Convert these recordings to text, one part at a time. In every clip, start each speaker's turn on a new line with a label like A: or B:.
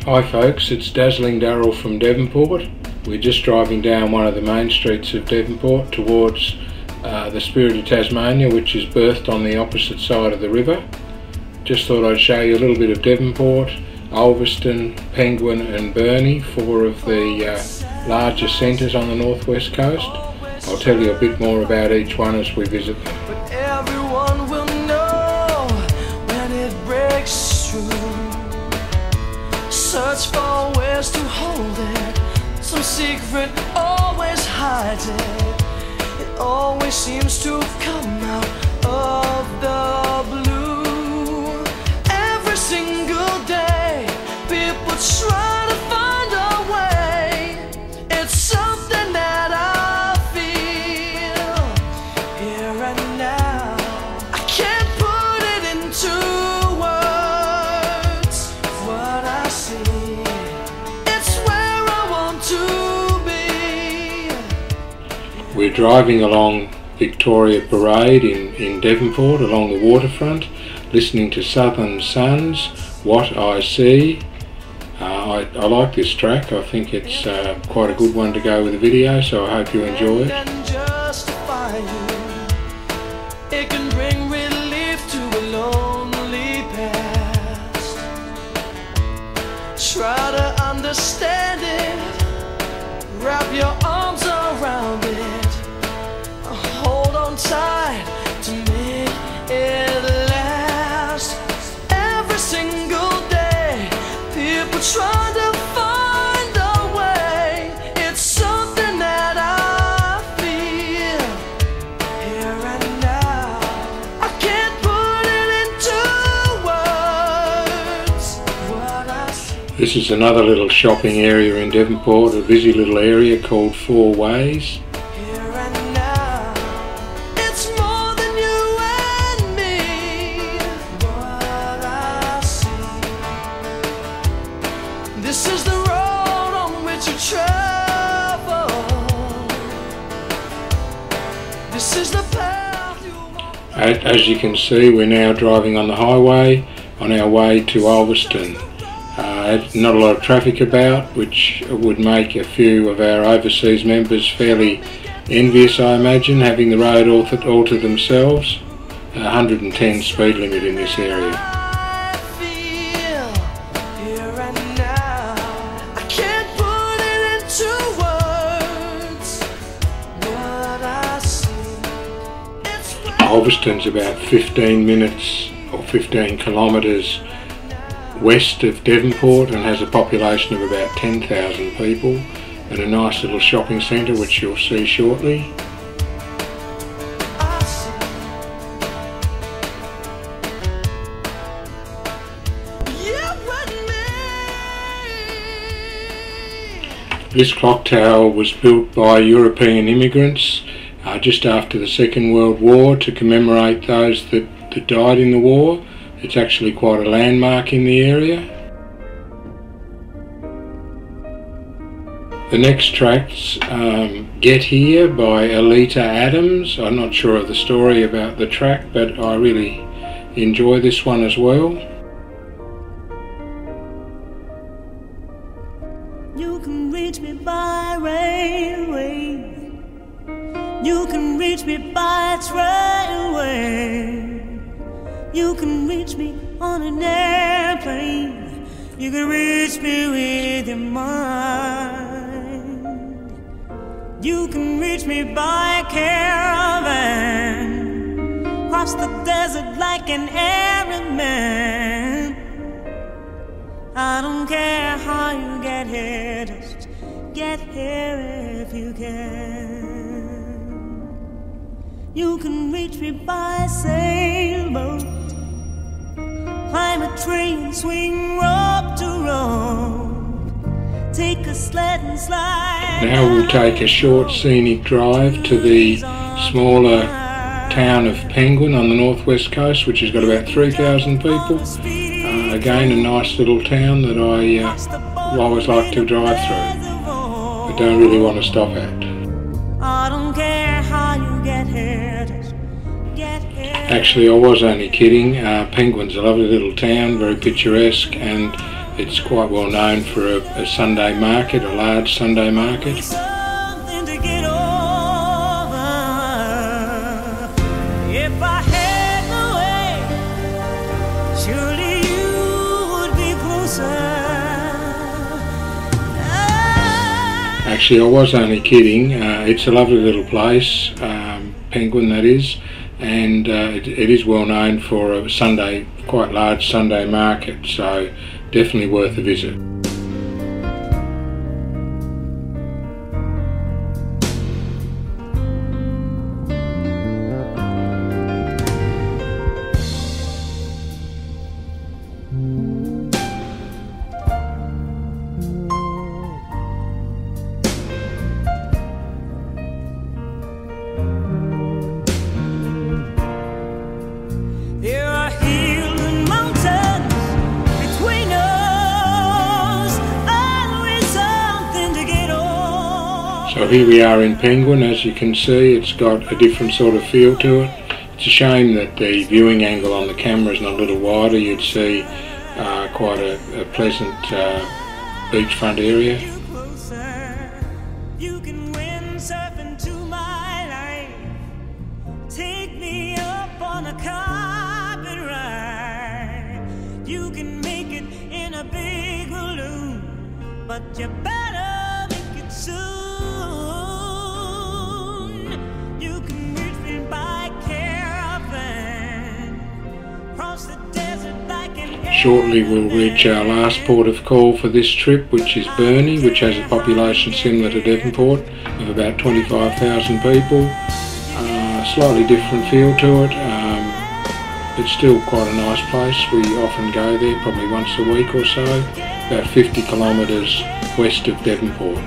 A: Hi folks, it's Dazzling Darryl from Devonport. We're just driving down one of the main streets of Devonport towards the Spirit of Tasmania, which is berthed on the opposite side of the river. Just thought I'd show you a little bit of Devonport, Ulverstone, Penguin and Burnie, four of the larger centres on the northwest coast. I'll tell you a bit more about each one as we visit them.
B: But everyone will know when it breaks through. Search for ways to hold it. Some secret always hides it. It always seems to come out of the blue. Every single day, people try to find a way. It's something that I feel here and now. I can't put it into words. What I see, it's where I want to be.
A: We're driving along Victoria Parade in Devonport along the waterfront, listening to Southern Suns, What I See. I like this track. I think it's quite a good one to go with the video, so I hope you enjoy it.
B: It can bring relief to a lonely past. Try to understand it, wrap your arms around it, hold on tight to make it last. Every single day, people try to find a way. It's something that I feel here and now. I can't put it into words. What I see.
A: This is another little shopping area in Devonport, a busy little area called Four Ways.
B: Here and now, it's more than you and me. What I see. This is the road on which you travel. This is the path you walk.
A: As you can see, we're now driving on the highway on our way to Ulverstone. Not a lot of traffic about, which would make a few of our overseas members fairly envious, I imagine, having the road all to themselves. 110 speed limit in this area.
B: I feel here and now. I can't put it into words. What I see, it's
A: Ulverstone's about 15 minutes or 15 kilometres west of Devonport and has a population of about 10,000 people and a nice little shopping centre which you'll see shortly.
B: I see. You and me.
A: This clock tower was built by European immigrants just after the Second World War to commemorate those that died in the war. It's actually quite a landmark in the area. The next track's Get Here by Alita Adams. I'm not sure of the story about the track, but I really enjoy this one as well.
C: You can reach me by railway. You can reach me by trailway. You can reach me on an airplane. You can reach me with your mind. You can reach me by caravan, cross the desert like an Arab man. I don't care how you get here, just get here if you can. You can reach me by sailboat, climb a train, swing rope to rope, take a sled and slide.
A: Now we'll take a short scenic drive to the smaller town of Penguin on the northwest coast, which has got about 3,000 people. Again, a nice little town that I always like to drive through, but don't really want to stop at.
C: I don't care how you get here, just get here.
A: Actually, I was only kidding. Penguin's a lovely little town, very picturesque, and It's quite well known for a Sunday market, a large Sunday market.
C: Something to get over. If I had the way, surely you would be closer.
A: Actually, I was only kidding. It's a lovely little place, Penguin that is, and it is well known for a Sunday, quite large Sunday market, so definitely worth a visit.
C: There are hills and mountains between us, always something to get on.
A: So here we are in Penguin. As you can see, it's got a different sort of feel to it. It's a shame that the viewing angle on the camera is not a little wider. You'd see quite a pleasant beachfront area.
C: You closer, you can windsurf into my life. Take me up on a carpet ride. You can make it in a big balloon, but you better make it soon. You can reach me by caravan, cross the desert like an
A: Shortly we'll reach our last port of call for this trip, which is Burnie, which has a population similar to Devonport of about 25,000 people. Slightly different feel to it, but still quite a nice place. We often go there, probably once a week or so, about 50 kilometres west of Devonport.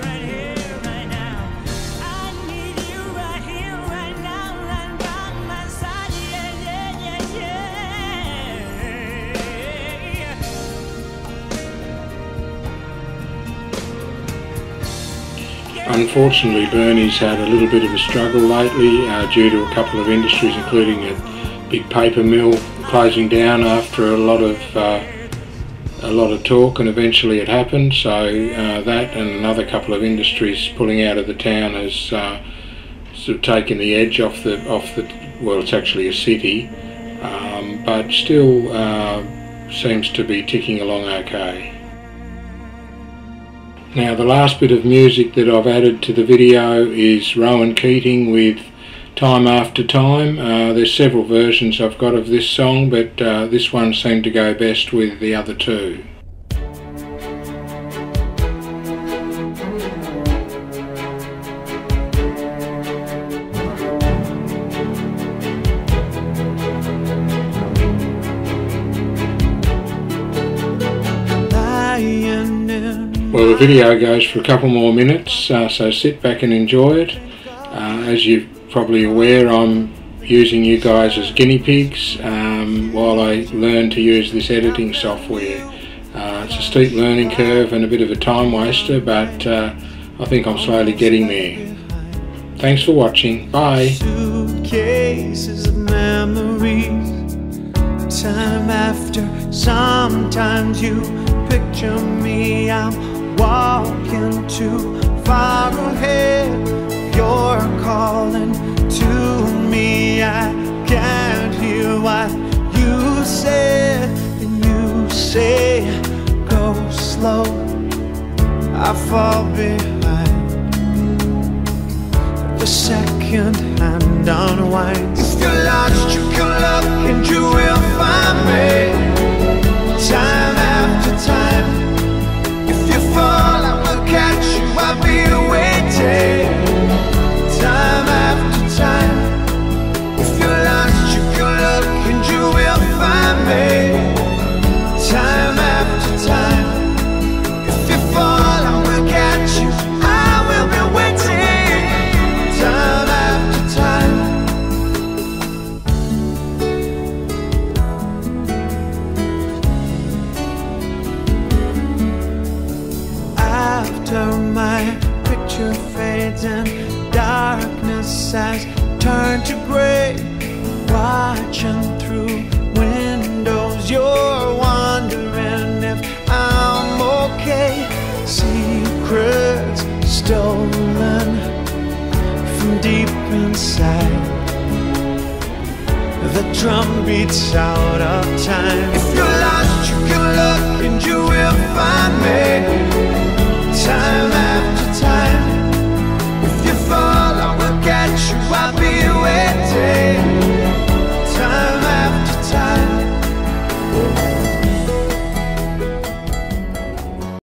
A: Unfortunately, Burnie's had a little bit of a struggle lately due to a couple of industries, including a big paper mill closing down after a lot of talk, and eventually it happened. So that and another couple of industries pulling out of the town has sort of taken the edge off the. Well, it's actually a city, but still seems to be ticking along okay. Now, the last bit of music that I've added to the video is Rowan Keating with Time After Time. There's several versions I've got of this song, but this one seemed to go best with the other two. Well, the video goes for a couple more minutes, so sit back and enjoy it. As you're probably aware, I'm using you guys as guinea pigs while I learn to use this editing software. It's a steep learning curve and a bit of a time waster, but I think I'm slowly getting there. Thanks for watching. Bye.
B: Suitcases of memories, time after. Sometimes you picture me, I'm walking too far ahead. You're calling to me, I can't hear what you said. And you say, go slow, I fall behind. The second hand unwinds. If you're lost, you can look and you will find me. Time after time. If you fall, I will catch you, I'll be waiting. Time after time. If you're lost, you can look and you will find me. Time after time. If you fall, I will catch you, I will be waiting. Time after time. After my picture fades and darkness has turned to gray, watching through windows, you're wondering if I'm inside. The drum beats out of time. If you're lost, you can look and you will